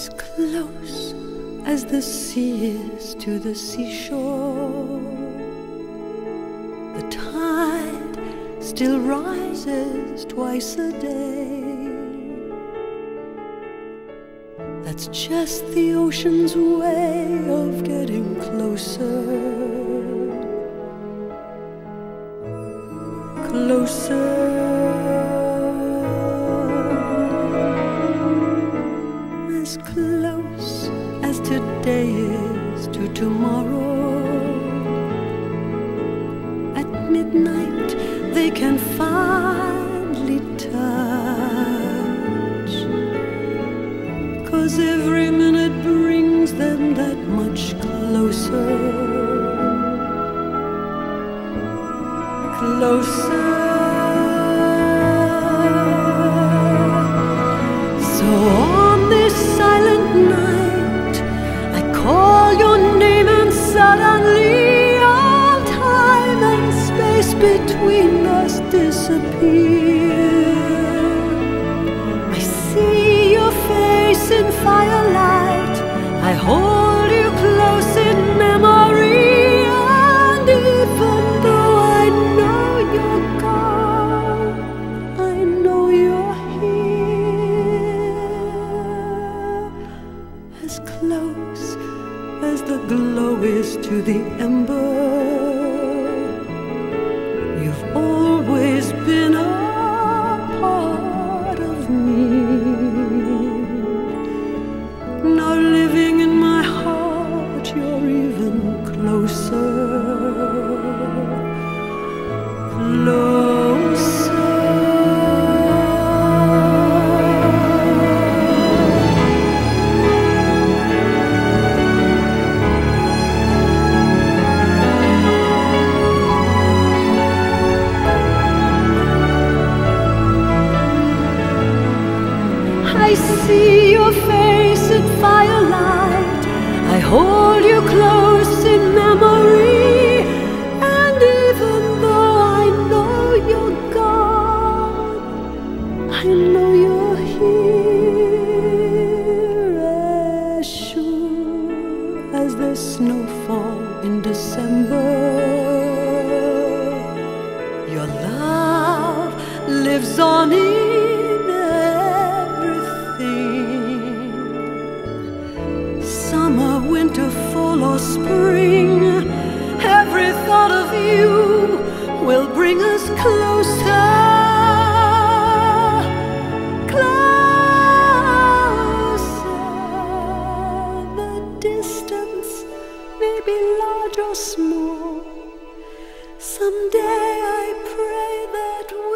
as close as the sea is to the seashore. The tide still rises twice a day. That's just the ocean's way of getting closer, closer. As close as today is to tomorrow. At midnight they can finally touch, 'cause every minute brings them that much closer, closer. So on this silent night I call your name, and suddenly all time and space between us disappear. I see your face in firelight, I hold you close in memory, and even though I know you're gone, I know you're here. As close as the glow is to the ember, you've always been a part of me. Now living in my heart, you're even closer, closer. I see your face in firelight, I hold you close in memory, and even though I know you're gone, I know you're here. As sure as there's snowfall in December, your love lives on in summer, winter, fall or spring. Every thought of you will bring us closer, closer. The distance may be large or small. Someday I pray that